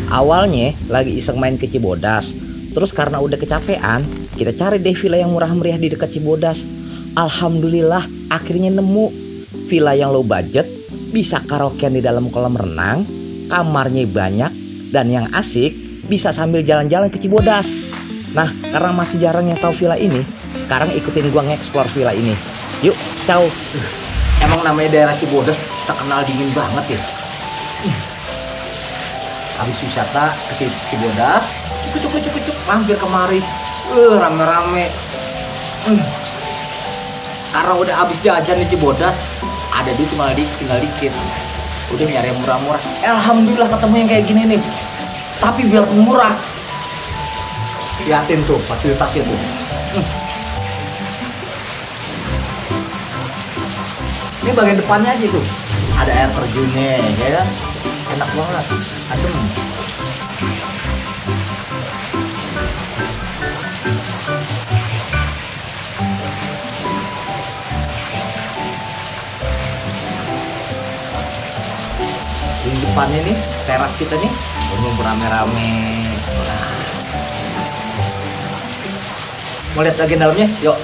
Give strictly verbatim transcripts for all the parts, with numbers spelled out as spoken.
Awalnya lagi iseng main ke Cibodas, terus karena udah kecapean, kita cari deh villa yang murah meriah di dekat Cibodas. Alhamdulillah akhirnya nemu villa yang low budget, bisa karaokean di dalam kolam renang, kamarnya banyak, dan yang asik bisa sambil jalan-jalan ke Cibodas. Nah, karena masih jarang yang tahu villa ini, sekarang ikutin gua nge-explore villa ini. Yuk, ciao. Emang namanya daerah Cibodas terkenal dingin banget ya. Habis wisata ke Cibodas, cukup cukup cukup cukup mampir kemari, uh, rame-rame. Hmm. Karena udah habis jajan di Cibodas, ada duit cuma di, tinggal dikit. Udah nyari yang murah-murah. Alhamdulillah ketemu yang kayak gini nih. Tapi biar murah, liatin tuh fasilitasnya tuh. Hmm. Ini bagian depannya aja tuh, ada air terjunnya, ya kan? Enak banget, adem. Di depannya nih, teras kita nih, belum rame-rame. Nah. Mau lihat bagian dalamnya? Yuk.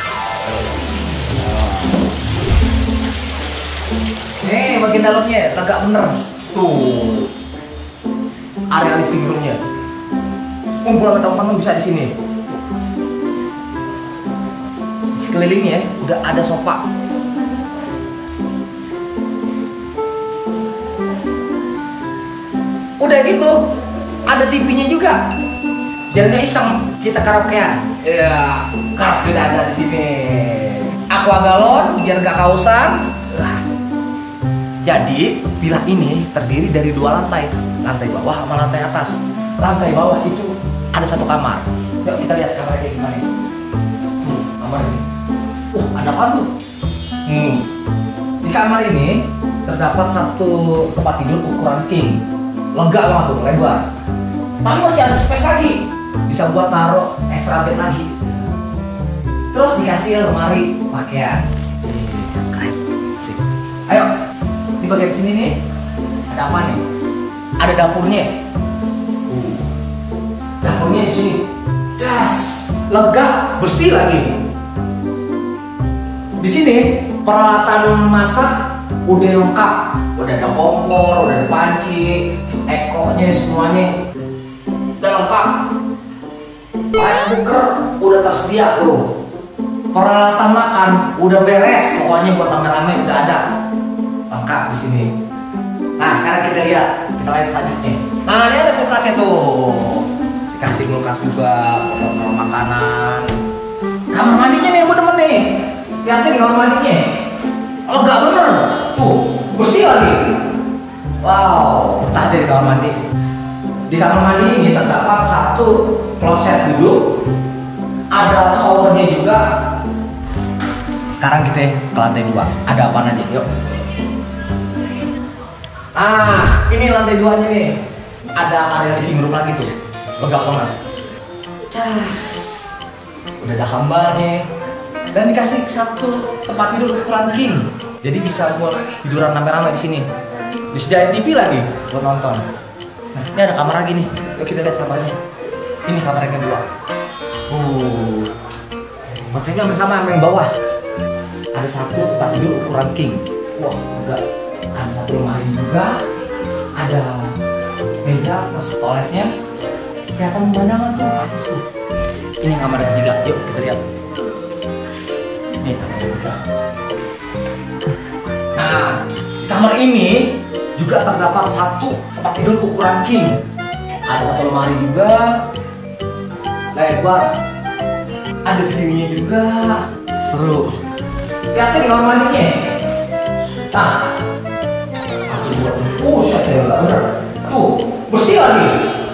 Nih bagian dalamnya lega bener. Tuh area living roomnya. Ngumpul sama teman-teman bisa di sini. Sekelilingnya udah ada sofa. Udah gitu ada T V-nya juga. Biar nggak iseng kita karaokean. Ya, karaoke udah ada di sini. Aqua galon biar nggak kausan. Jadi villa ini terdiri dari dua lantai, lantai bawah sama lantai atas. Lantai bawah itu ada satu kamar. Yuk kita lihat kamarnya kayak gimana. Hmm, kamar ini. Uh, ada apa tuh? Hmm. Di kamar ini terdapat satu tempat tidur ukuran king. Lega banget tuh, lebar. Tapi masih ada space lagi, bisa buat taruh extra bed lagi. Terus dikasih lemari pakaian. Keren. Sip. Ayo. Di bagian sini nih ada apa nih? Ada dapurnya. Uh. Dapurnya di sini. Jas, lega, bersih lagi. Di sini peralatan masak udah lengkap. Udah ada kompor, udah ada panci, ekonya semuanya udah lengkap. Rice cooker udah tersedia tuh. Peralatan makan udah beres, pokoknya buat rame-rame udah ada. Lengkap di sini. Nah sekarang kita lihat, kita lihat selanjutnya. Nah ini ada kulkasnya tuh, dikasih kulkas juga untuk menaruh makanan. Kamar mandinya nih yang gue demen nih, liatin kamar mandinya, lega bener, tuh bersih lagi. Wow, betah deh di kamar mandi. Di kamar mandi ini terdapat satu kloset dulu, ada showernya juga. Sekarang kita ke lantai dua, ada apa aja? Yuk. Nah, ini lantai duanya nih. Ada area living room lagi tuh. Lega banget. Cas. Udah ada gambarnya. Dan dikasih satu tempat tidur ukuran king. Jadi bisa buat tiduran rame-rame di sini. Disediain T V lagi buat nonton. Nah, ini ada kamar lagi nih. Yuk kita lihat kamarnya. Ini kamar yang kedua. Uh. Konsepnya hampir sama sama yang bawah. Ada satu tempat tidur ukuran king. Wah, enggak. Ada satu lemari juga, ada meja plus toiletnya. Kelihatan pemandangan tuh atas tuh. Ini kamar ketiga, yuk kita lihat. Ini kamar ketiga. Nah, kamar ini juga terdapat satu tempat tidur ukuran king. Ada satu lemari juga, lebar. Ada view-nya juga, seru. Lihatin kamar mandinya. Nah. Uh, saya nggak bener. Tuh, bersih lagi.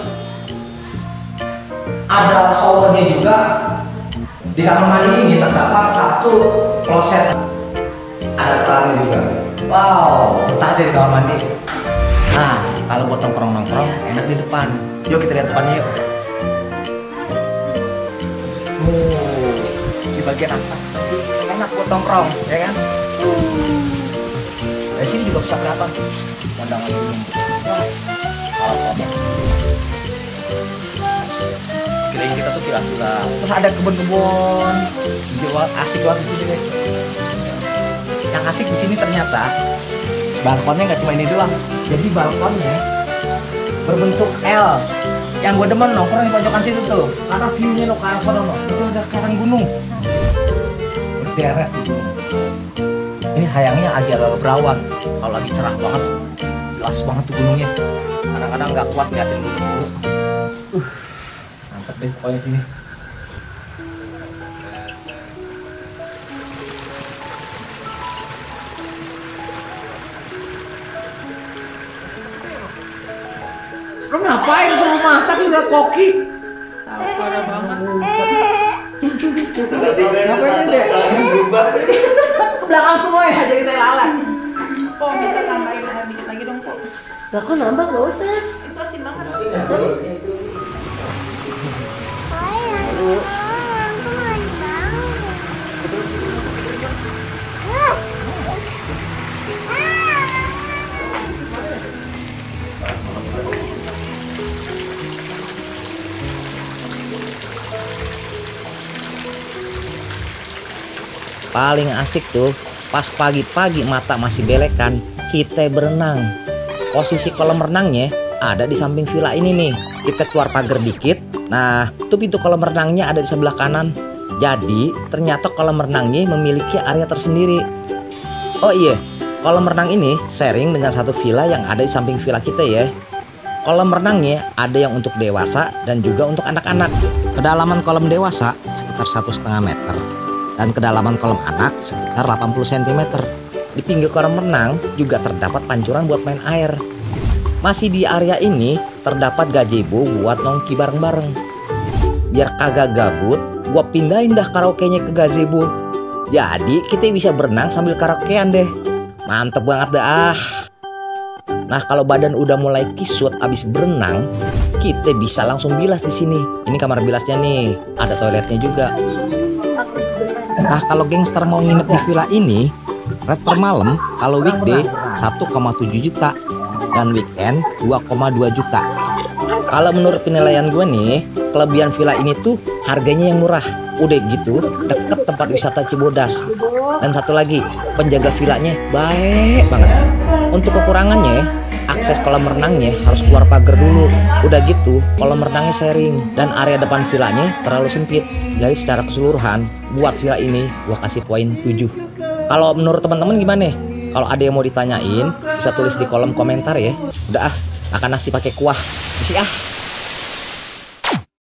Ada showernya juga. Di kamar mandi ini terdapat satu kloset. Ada kerannya juga. Wow, betah deh di kamar mandi. Nah, kalau buat nongkrong-nongkrong enak di depan. Yuk kita lihat depannya yuk. Oh, di bagian atas enak buat nongkrong, ya kan? Dari sini juga bisa kelihatan pemandangan gunung. Mas, alat Sekeliling kita tuh villa-villa. Terus ada kebun-kebun. Jiwa asik banget di sini deh. Yang asik di sini ternyata balkonnya nggak cuma ini doang. Jadi balkonnya berbentuk L. Yang gue demen nongkrong di pojokan situ tuh, karena view-nya lo ke arah sono no. Itu ada karang gunung. Berderet tuh. Ini sayangnya agak berawan. Kalau lagi cerah banget, jelas banget tuh gunungnya. Kadang-kadang nggak kuat ngeliatin gunung dulu. Uh, mantep deh pokoknya sini. Lo ngapain suruh masak juga koki? Tahu parah banget. Ngapain deh? Ke belakang semua ya jadi teh lalat. Oh, minta tambahin air dikit lagi dong, Kok. Gak kok nambah gak usah. Itu asin banget. Paling asik tuh pas pagi-pagi mata masih belekan, kita berenang. Posisi kolam renangnya ada di samping villa ini nih. Kita keluar pagar dikit. Nah, tuh pintu kolam renangnya ada di sebelah kanan. Jadi ternyata kolam renangnya memiliki area tersendiri. Oh iya, kolam renang ini sharing dengan satu villa yang ada di samping villa kita ya. Kolam renangnya ada yang untuk dewasa dan juga untuk anak-anak. Kedalaman kolam dewasa sekitar satu setengah meter dan kedalaman kolam anak sekitar delapan puluh sentimeter. Di pinggir kolam renang juga terdapat pancuran buat main air. Masih di area ini terdapat gazebo buat nongki bareng-bareng. Biar kagak gabut, gua pindahin dah karaoke-nya ke gazebo. Jadi kita bisa berenang sambil karaokean deh. Mantep banget dah. Nah, kalau badan udah mulai kisut abis berenang, kita bisa langsung bilas di sini. Ini kamar bilasnya nih, ada toiletnya juga. Nah, kalau gangster mau nginep di villa ini, rate per malam kalau weekday satu koma tujuh juta dan weekend dua koma dua juta. Kalau menurut penilaian gue nih, kelebihan villa ini tuh harganya yang murah. Udah gitu, deket tempat wisata Cibodas. Dan satu lagi, penjaga villanya baik banget. Untuk kekurangannya, akses kolam renangnya harus keluar pagar dulu. Udah gitu, kolam renangnya sharing dan area depan villanya terlalu sempit. Jadi secara keseluruhan, buat villa ini gua kasih poin tujuh. Kalau menurut teman-teman gimana? Kalau ada yang mau ditanyain, bisa tulis di kolom komentar ya. Udah ah, makan nasi pakai kuah. Isi ah.